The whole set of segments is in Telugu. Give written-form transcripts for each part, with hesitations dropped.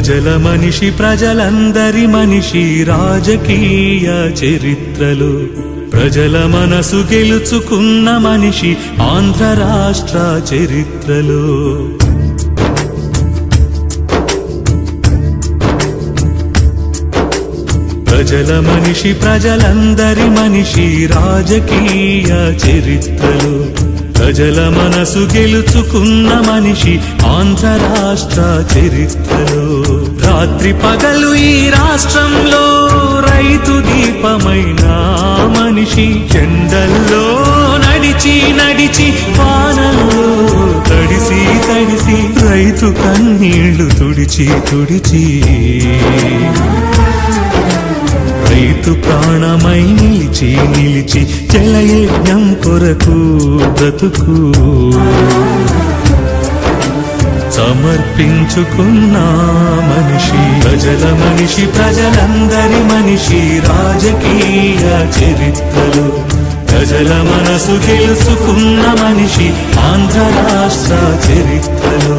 ప్రజల మనిషి ప్రజలందరి మనిషి రాజకీయ చరిత్రలో ప్రజల మనసు గెలుచుకున్న మనిషి ఆంధ్ర రాష్ట్ర చరిత్రలో ప్రజల మనిషి ప్రజలందరి మనిషి రాజకీయ చరిత్రలో ప్రజల మనసు గెలుచుకున్న మనిషి ఆంధ్ర రాష్ట్ర చరిత్రలో రాత్రి పగలు ఈ రాష్ట్రంలో రైతు దీపమైన మనిషి ఎండల్లో నడిచి నడిచి వానల్లో తడిసి తడిసి రైతు కన్నీళ్లు తుడిచి తుడిచి రైతు ప్రాణమై నిలిచి నిలిచి జలయజ్ఞం కొరకు బ్రతుకు సమర్పించుకున్న మనిషి ప్రజల మనిషి ప్రజలందరి మనిషి రాజకీయ చరిత్రలో ప్రజల మనసు గెలుచుకున్న మనిషి ఆంధ్ర రాష్ట్ర చరిత్రలో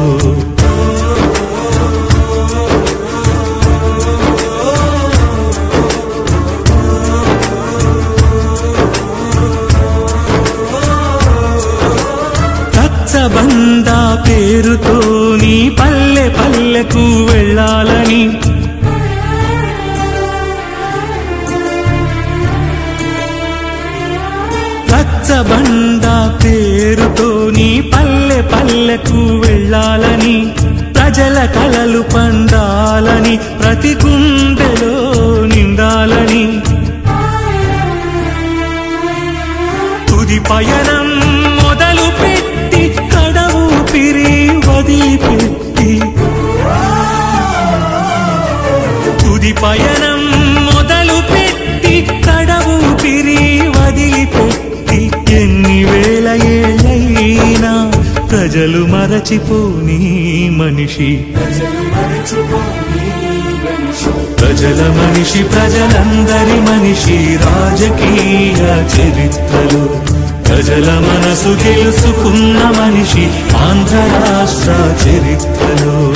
బందా పేరుతో నీ పల్లె పల్లెకు వెళ్ళాలని రచ్చబండా పేరుతో నీ పల్లె పల్లెకు వెళ్ళాలని ప్రజల కలలు పండాలని ప్రతి గుండెలో నిండాలని తుది పయనం మొదలు పెట్టి కడవు పిరి వదిలిపెట్టి తుది పయనం మొదలు పెట్టి కడవు పిరి వదిలిపెట్టి ఎన్ని వేల ఏళ్ళైనా ప్రజలు మరచిపోని మనిషి ప్రజల మనిషి ప్రజలందరి మనిషి రాజకీయ చరిత్రలో ప్రజల మనసు గెలుచుకున్న మనిషి ఆంధ్ర రాష్ట్ర చరిత్రలో